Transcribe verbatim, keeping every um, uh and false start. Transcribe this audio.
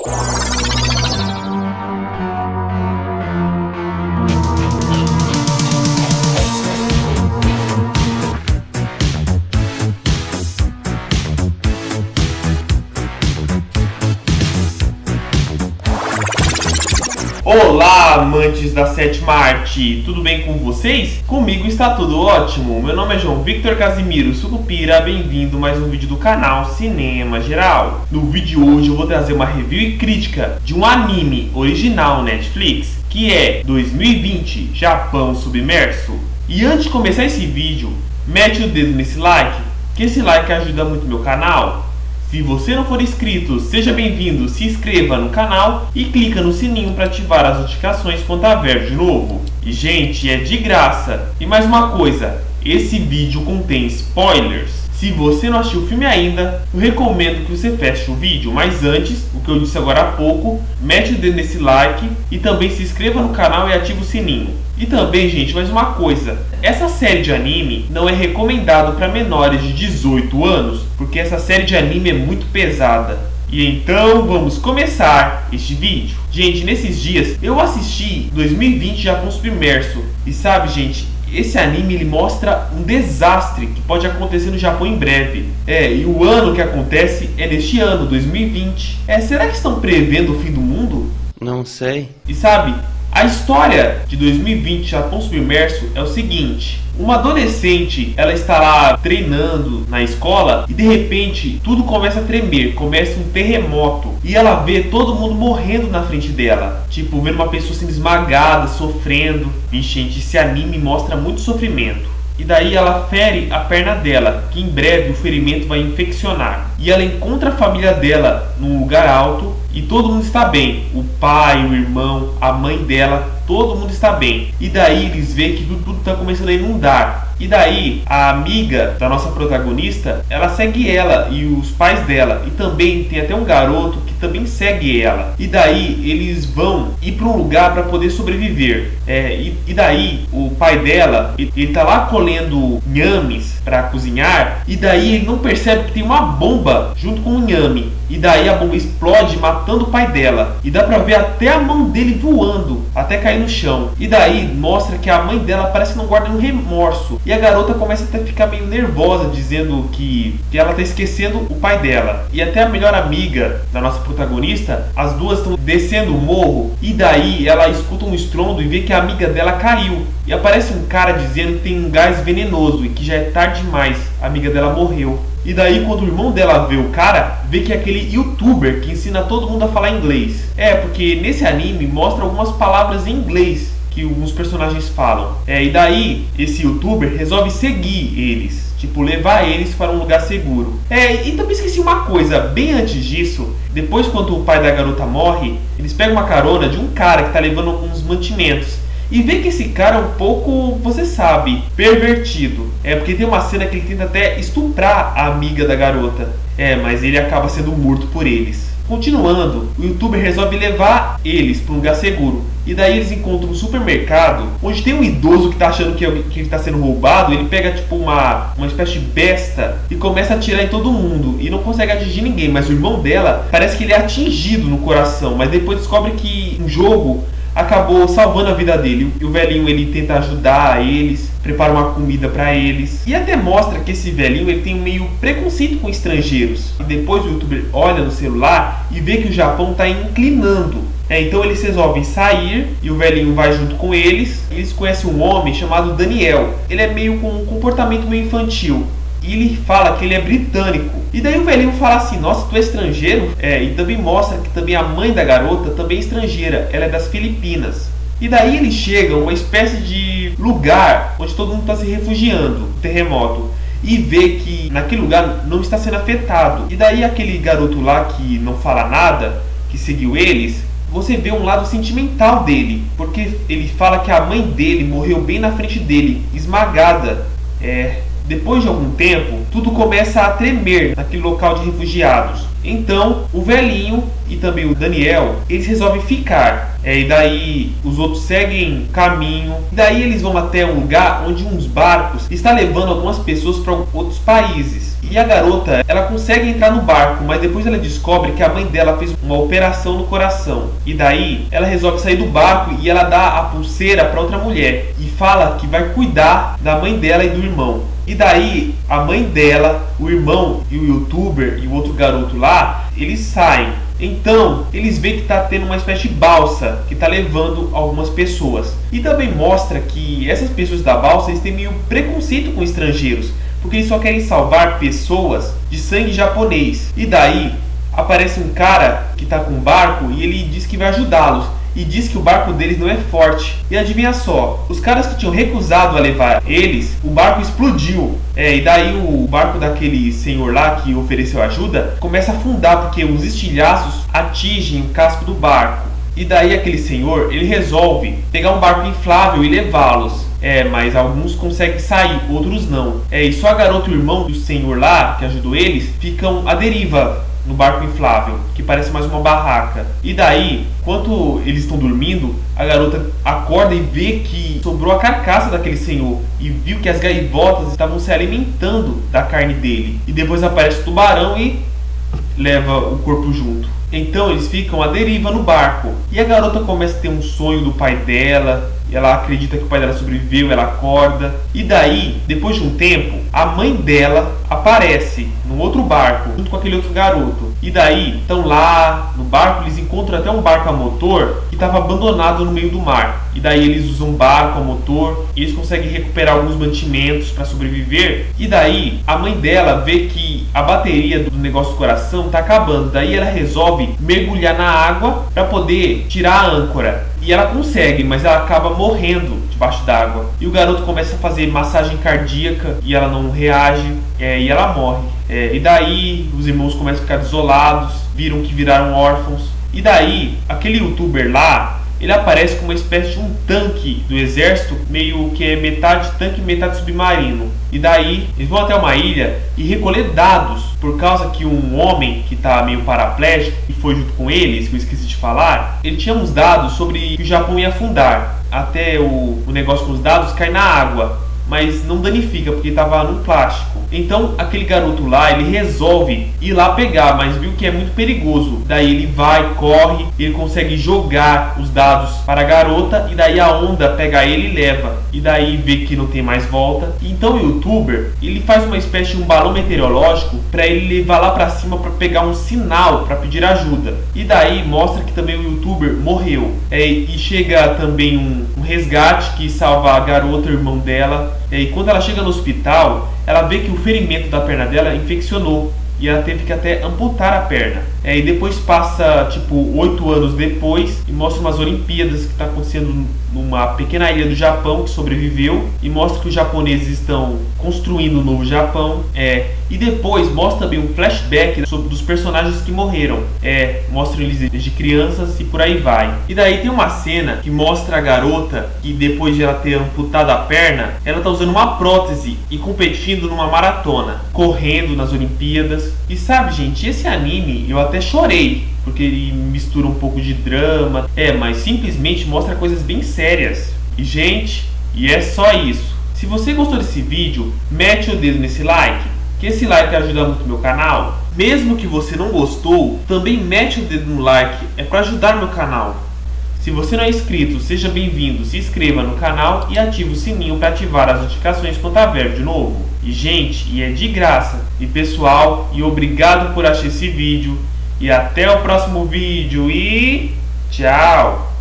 Olá, amantes da sétima arte, tudo bem com vocês? Comigo está tudo ótimo. Meu nome é João Victor Casimiro Sucupira, bem-vindo a mais um vídeo do canal Cinema Geral. No vídeo de hoje eu vou trazer uma review e crítica de um anime original Netflix, que é dois mil e vinte Japão Submerso. E antes de começar esse vídeo, mete o dedo nesse like, que esse like ajuda muito meu canal. Se você não for inscrito, seja bem-vindo, se inscreva no canal e clica no sininho para ativar as notificações quando houver de novo. E gente, é de graça. E mais uma coisa, esse vídeo contém spoilers. Se você não assistiu o filme ainda, eu recomendo que você feche o vídeo. Mas antes, o que eu disse agora há pouco, mete o dedo nesse like e também se inscreva no canal e ative o sininho. E também, gente, mais uma coisa, essa série de anime não é recomendado para menores de dezoito anos, porque essa série de anime é muito pesada. E então vamos começar este vídeo. Gente, nesses dias eu assisti dois mil e vinte Japão Submerso. E sabe, gente, esse anime ele mostra um desastre que pode acontecer no Japão em breve. É, e o ano que acontece é neste ano, dois mil e vinte. É, será que estão prevendo o fim do mundo? Não sei. E sabe, a história de dois mil e vinte Japão Submerso é o seguinte: uma adolescente, ela está lá treinando na escola e de repente tudo começa a tremer, começa um terremoto e ela vê todo mundo morrendo na frente dela, tipo vendo uma pessoa sendo esmagada, sofrendo. E gente, esse anime mostra muito sofrimento. E daí ela fere a perna dela, que em breve o ferimento vai infeccionar. E ela encontra a família dela num lugar alto e todo mundo está bem. O pai, o irmão, a mãe dela, todo mundo está bem. E daí eles veem que tudo está começando a inundar. E daí a amiga da nossa protagonista, ela segue ela e os pais dela. E também tem até um garoto que também segue ela. E daí eles vão ir para um lugar para poder sobreviver. É, e, e daí o pai dela, ele está lá colhendo inhames para cozinhar. E daí ele não percebe que tem uma bomba junto com o inhame. E daí a bomba explode matando o pai dela. E dá pra ver até a mão dele voando, até cair no chão. E daí mostra que a mãe dela parece que não guarda um remorso. E a garota começa até a ficar meio nervosa, dizendo que, que ela tá esquecendo o pai dela. E até a melhor amiga da nossa protagonista, as duas estão descendo o morro. E daí ela escuta um estrondo e vê que a amiga dela caiu. E aparece um cara dizendo que tem um gás venenoso e que já é tarde demais, a amiga dela morreu. E daí quando o irmão dela vê o cara, vê que é aquele youtuber que ensina todo mundo a falar inglês. É, porque nesse anime mostra algumas palavras em inglês que alguns personagens falam. É, e daí esse youtuber resolve seguir eles, tipo levar eles para um lugar seguro. É, e também esqueci uma coisa, bem antes disso, depois quando o pai da garota morre, eles pegam uma carona de um cara que está levando alguns mantimentos. E vê que esse cara é um pouco, você sabe, pervertido. É porque tem uma cena que ele tenta até estuprar a amiga da garota. É, mas ele acaba sendo morto por eles. Continuando, o youtuber resolve levar eles para um lugar seguro. E daí eles encontram um supermercado onde tem um idoso que está achando que ele está sendo roubado. Ele pega tipo uma, uma espécie de besta e começa a atirar em todo mundo. E não consegue atingir ninguém, mas o irmão dela parece que ele é atingido no coração. Mas depois descobre que um jogo acabou salvando a vida dele. E o velhinho ele tenta ajudar eles, prepara uma comida para eles. E até mostra que esse velhinho ele tem um meio preconceito com estrangeiros. E depois o youtuber olha no celular e vê que o Japão está inclinando. É, então eles resolvem sair e o velhinho vai junto com eles. Eles conhecem um homem chamado Daniel. Ele é meio com um comportamento meio infantil. E ele fala que ele é britânico. E daí o velhinho fala assim: nossa, tu é estrangeiro? É, e também mostra que também a mãe da garota também é estrangeira. Ela é das Filipinas. E daí eles chegam a uma espécie de lugar onde todo mundo está se refugiando, um terremoto. E vê que naquele lugar não está sendo afetado. E daí aquele garoto lá que não fala nada, que seguiu eles, você vê um lado sentimental dele. Porque ele fala que a mãe dele morreu bem na frente dele, esmagada. É... Depois de algum tempo, tudo começa a tremer naquele local de refugiados. Então, o velhinho e também o Daniel, eles resolvem ficar. É, e daí os outros seguem caminho. E daí eles vão até um lugar onde uns barcos estão levando algumas pessoas para outros países. E E a garota, ela consegue entrar no barco, mas depois ela descobre que a mãe dela fez uma operação no coração. E daí, ela resolve sair do barco e ela dá a pulseira para outra mulher e fala que vai cuidar da mãe dela e do irmão. E daí, a mãe dela, o irmão e o youtuber e o outro garoto lá, eles saem. Então, eles veem que está tendo uma espécie de balsa que está levando algumas pessoas. E também mostra que essas pessoas da balsa, eles têm meio preconceito com estrangeiros, porque eles só querem salvar pessoas de sangue japonês. E daí, aparece um cara que está com um barco e ele diz que vai ajudá-los. E diz que o barco deles não é forte. E adivinha só, os caras que tinham recusado a levar eles, o barco explodiu. É, e daí o barco daquele senhor lá que ofereceu ajuda começa a afundar, porque os estilhaços atingem o casco do barco. E daí aquele senhor, ele resolve pegar um barco inflável e levá-los. É, mas alguns conseguem sair, outros não. É, e só a garota e o irmão do senhor lá, que ajudou eles, ficam à deriva no barco inflável, que parece mais uma barraca. E daí, enquanto eles estão dormindo, a garota acorda e vê que sobrou a carcaça daquele senhor e viu que as gaivotas estavam se alimentando da carne dele. E depois aparece o tubarão e leva o corpo junto. Então eles ficam à deriva no barco. E a garota começa a ter um sonho do pai dela. Ela acredita que o pai dela sobreviveu, ela acorda. E daí, depois de um tempo, a mãe dela aparece num outro barco, junto com aquele outro garoto. E daí, estão lá no barco, eles encontram até um barco a motor que estava abandonado no meio do mar. E daí eles usam um barco a motor e eles conseguem recuperar alguns mantimentos para sobreviver. E daí, a mãe dela vê que a bateria do negócio do coração está acabando. Daí ela resolve mergulhar na água para poder tirar a âncora. E ela consegue, mas ela acaba morrendo debaixo d'água. E o garoto começa a fazer massagem cardíaca e ela não reage, é, e ela morre. É, e daí os irmãos começam a ficar desolados, viram que viraram órfãos. E daí, aquele youtuber lá, ele aparece com uma espécie de um tanque do exército, meio que é metade tanque e metade submarino. E daí, eles vão até uma ilha e recolher dados, por causa que um homem que está meio paraplégico, e foi junto com eles, que eu esqueci de falar, ele tinha uns dados sobre que o Japão ia afundar. Até o, o negócio com os dados cai na água, mas não danifica, porque estava no plástico. Então aquele garoto lá, ele resolve ir lá pegar, mas viu que é muito perigoso. Daí ele vai, corre, ele consegue jogar os dados para a garota, e daí a onda pega ele e leva. E daí vê que não tem mais volta. Então o youtuber, ele faz uma espécie de um balão meteorológico para ele levar lá para cima para pegar um sinal, para pedir ajuda. E daí mostra que também o youtuber morreu. É, e chega também um, um resgate que salva a garota, o irmão dela. É, e quando ela chega no hospital, ela vê que o ferimento da perna dela infeccionou e ela teve que até amputar a perna. É, e depois passa tipo oito anos depois e mostra umas Olimpíadas que está acontecendo numa pequena ilha do Japão que sobreviveu, e mostra que os japoneses estão construindo um novo Japão. É, e depois mostra também um flashback sobre dos personagens que morreram. É, mostra eles de crianças e por aí vai. E daí tem uma cena que mostra a garota que depois de ela ter amputado a perna, ela está usando uma prótese e competindo numa maratona, correndo nas Olimpíadas. E sabe, gente, esse anime eu até chorei, porque ele mistura um pouco de drama, é, mas simplesmente mostra coisas bem sérias. E gente, e é só isso. Se você gostou desse vídeo, mete o dedo nesse like, que esse like ajuda muito o meu canal. Mesmo que você não gostou, também mete o dedo no like, é para ajudar o meu canal. Se você não é inscrito, seja bem-vindo, se inscreva no canal e ative o sininho para ativar as notificações quando houver de novo. E gente, e é de graça. E pessoal, e obrigado por assistir esse vídeo. E até o próximo vídeo e tchau!